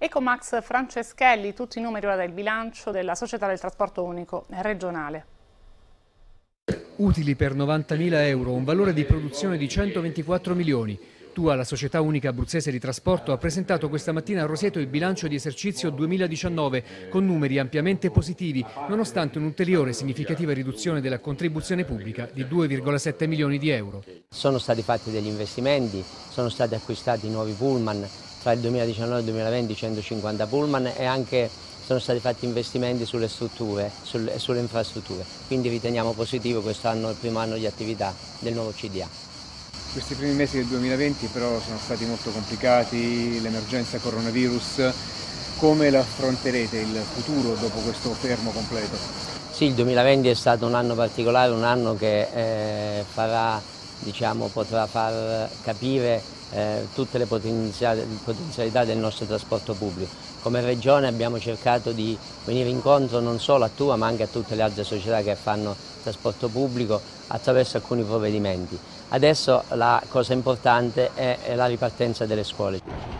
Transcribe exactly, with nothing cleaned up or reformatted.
Ecomax Franceschelli, tutti i numeri ora del bilancio della Società del Trasporto Unico regionale. Utili per novantamila euro, un valore di produzione di centoventiquattro milioni. Tua, la Società Unica Abruzzese di Trasporto, ha presentato questa mattina a Roseto il bilancio di esercizio duemiladiciannove con numeri ampiamente positivi, nonostante un'ulteriore significativa riduzione della contribuzione pubblica di due virgola sette milioni di euro. Sono stati fatti degli investimenti, sono stati acquistati nuovi pullman, tra il duemiladiciannove e il duemilaventi centocinquanta pullman e anche sono stati fatti investimenti sulle strutture, sulle, sulle infrastrutture, quindi riteniamo positivo quest'anno, il primo anno di attività del nuovo C D A. Questi primi mesi del duemilaventi però sono stati molto complicati, l'emergenza coronavirus, come la affronterete il futuro dopo questo fermo completo? Sì, il duemilaventi è stato un anno particolare, un anno che eh, farà, diciamo, potrà far capire eh, tutte le potenzialità del nostro trasporto pubblico. Come Regione abbiamo cercato di venire incontro non solo a Tua ma anche a tutte le altre società che fanno trasporto pubblico attraverso alcuni provvedimenti. Adesso la cosa importante è la ripartenza delle scuole.